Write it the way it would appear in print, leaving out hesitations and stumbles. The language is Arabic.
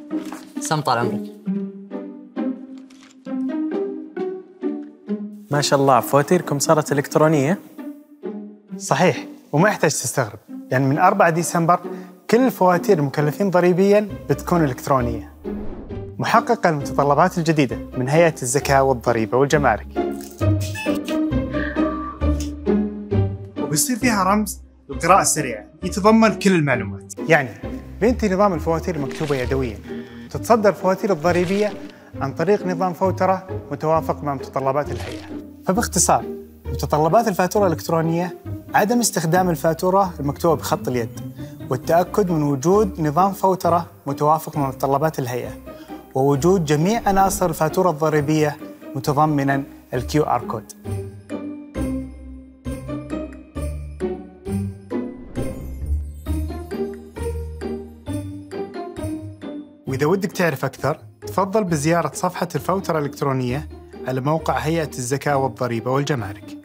سم طال عمرك. ما شاء الله فواتيركم صارت إلكترونية؟ صحيح، وما يحتاج تستغرب، يعني من 4 ديسمبر كل الفواتير المكلفين ضريبياً بتكون إلكترونية، محققة المتطلبات الجديدة من هيئة الزكاة والضريبة والجمارك. وبيصير فيها رمز القراءة السريعة يتضمن كل المعلومات. يعني بينتهي نظام الفواتير المكتوبة يدوياً، وتتصدر الفواتير الضريبية عن طريق نظام فوترة متوافق مع متطلبات الهيئة. فباختصار، متطلبات الفاتورة الإلكترونية عدم استخدام الفاتورة المكتوبة بخط اليد، والتأكد من وجود نظام فوترة متوافق مع متطلبات الهيئة، ووجود جميع عناصر الفاتورة الضريبية متضمناً QR كود. وإذا ودك تعرف أكثر، تفضل بزيارة صفحة الفوترة الإلكترونية على موقع هيئة الزكاة والضريبة والجمارك.